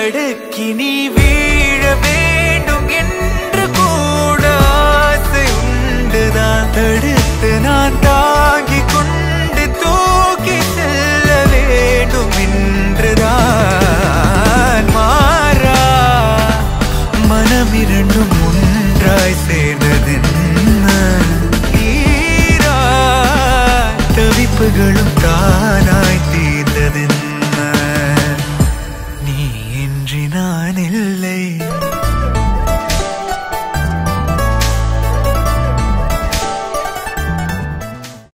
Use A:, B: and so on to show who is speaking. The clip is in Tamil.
A: தடுக்கி நீ வீழ வேண்டும் என்று கூட ஆசை உண்டுதான். தடுத்து நான் தாங்கி